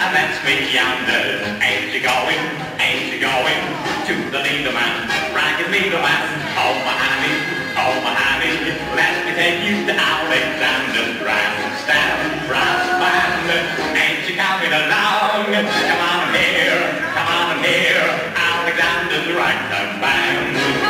let's meet yonder. Ain't you going? Ain't you going to the leader man? Ragged leader man. Oh my honey, let me take you to Alexander's grandstand brass band. Ain't you coming along? Come on here, Alexander's ragtime band.